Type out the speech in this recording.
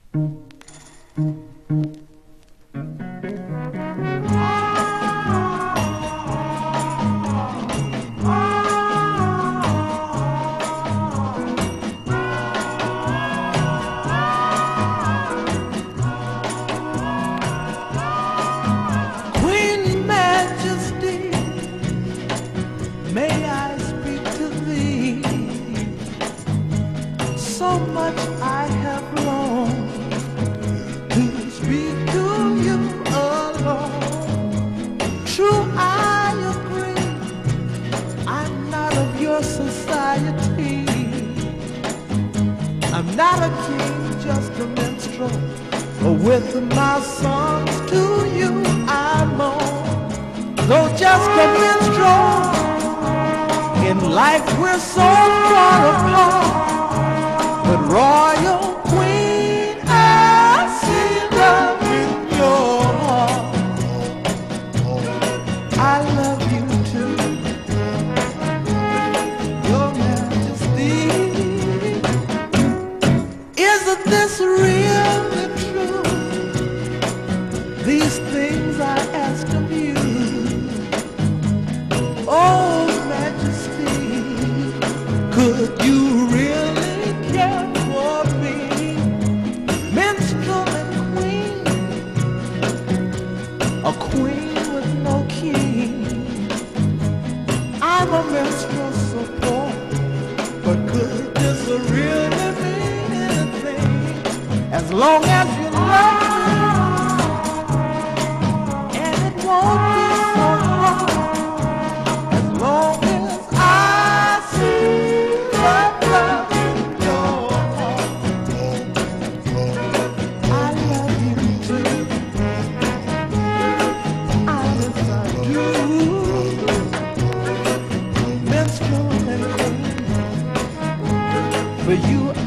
I'm not a king, just a minstrel. With my songs to you I'm on. Though just a minstrel, in life we're so far apart. But royal queen, I see love in your heart. I love you too, Your Majesty. Isn't this really true? These things I ask of you, oh Majesty. Could you really care for me? Minstrel and queen, a queen with no king. I'm a minstrel so poor, but could this really mean anything? As long as you love me, and it won't be so hard. As long as I see love in your heart, I love you too. Honest I do. Minstrel and queen, for you